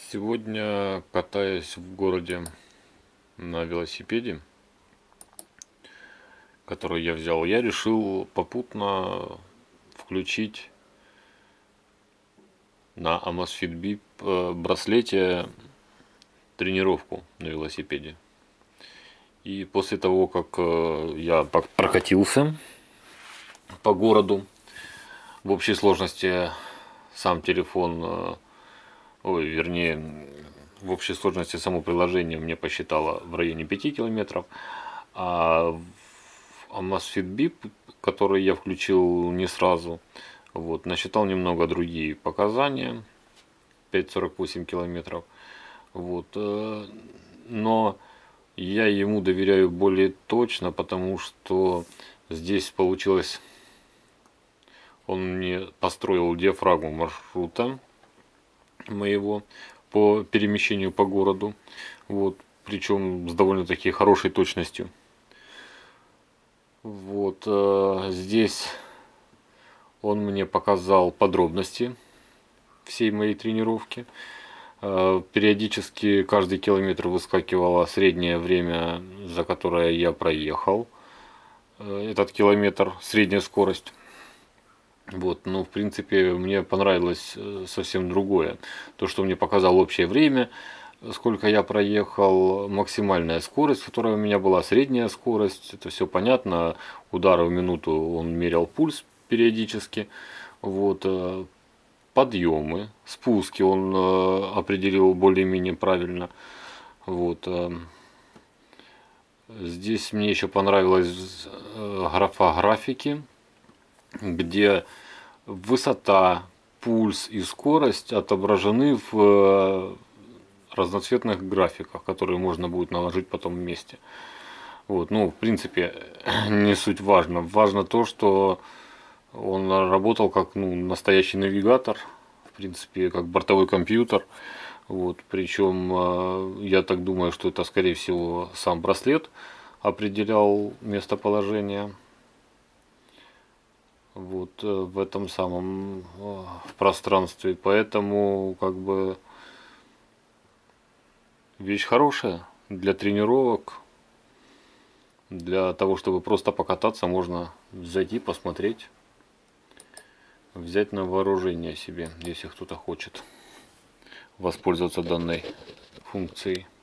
Сегодня, катаясь в городе на велосипеде, который я взял, я решил попутно включить на Amazfit Bip браслете тренировку на велосипеде. И после того, как я прокатился по городу, в общей сложности сам телефон, в общей сложности само приложение мне посчитало в районе 5 километров, а Amazfit Bip, который я включил не сразу, насчитал немного другие показания, 5,48 километров. Но я ему доверяю более точно, потому что здесь получилось, он мне построил диафрагму маршрута моего по перемещению по городу, причем с довольно-таки хорошей точностью. Здесь он мне показал подробности всей моей тренировки. Периодически каждый километр выскакивало среднее время, за которое я проехал этот километр, средняя скорость. Но в принципе мне понравилось совсем другое. То, что мне показал общее время, сколько я проехал, максимальная скорость, которая у меня была, средняя скорость, это все понятно. Удары в минуту, он мерял пульс периодически. Подъемы, спуски он определил более-менее правильно. Здесь мне еще понравилась графа графики, где высота, пульс и скорость отображены в разноцветных графиках, которые можно будет наложить потом вместе. В принципе, не суть важно. Важно то, что он работал как настоящий навигатор, в принципе, как бортовой компьютер. Причем я так думаю, что это, скорее всего, сам браслет определял местоположение в этом самом пространстве. Поэтому вещь хорошая для тренировок, для того, чтобы просто покататься, можно зайти, посмотреть, взять на вооружение себе, если кто-то хочет воспользоваться данной функцией.